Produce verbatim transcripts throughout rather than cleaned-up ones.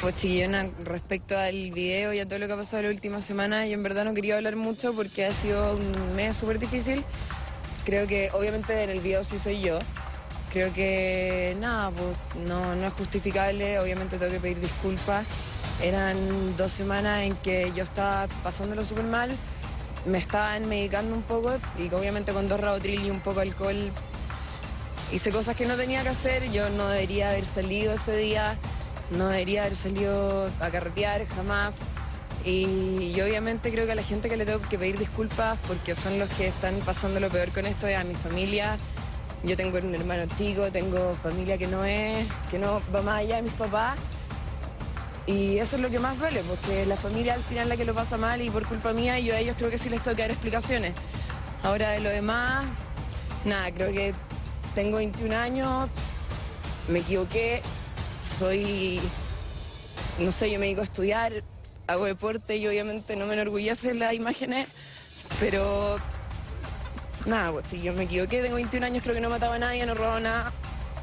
Pues chiquillona, respecto al video y a todo lo que ha pasado la última semana, yo en verdad no quería hablar mucho porque ha sido un mes súper difícil. Creo que obviamente en el video sí soy yo. Creo que nada, pues no, no es justificable, obviamente tengo que pedir disculpas. Eran dos semanas en que yo estaba pasándolo súper mal, me estaban medicando un poco y que obviamente con dos Rabotril y un poco de alcohol hice cosas que no tenía que hacer. Yo no debería haber salido ese día, no debería haber salido a carretear jamás. Y yo obviamente creo que a la gente que le tengo que pedir disculpas porque son los que están pasando lo peor con esto es a mi familia. Yo tengo un hermano chico, tengo familia que no es, que no va más allá de mis papás. Y eso es lo que más duele, porque la familia al final es la que lo pasa mal y por culpa mía, y yo a ellos creo que sí les tengo que dar explicaciones. Ahora de lo demás, nada, creo que tengo veintiún años, me equivoqué, soy, no sé, yo me dedico a estudiar, hago deporte y obviamente no me enorgullece las imágenes, pero nada, pues si yo me equivoqué, tengo veintiún años, creo que no mataba a nadie, no robaba nada.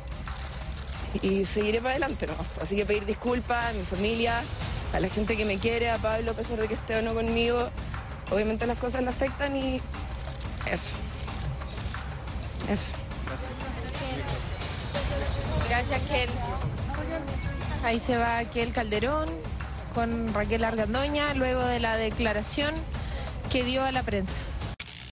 Y seguiré para adelante, ¿no? Así que pedir disculpas a mi familia, a la gente que me quiere, a Pablo, a pesar de que esté o no conmigo. Obviamente las cosas le afectan y eso. Eso. Gracias, Kel. Ahí se va Kel Calderón con Raquel Argandoña luego de la declaración que dio a la prensa.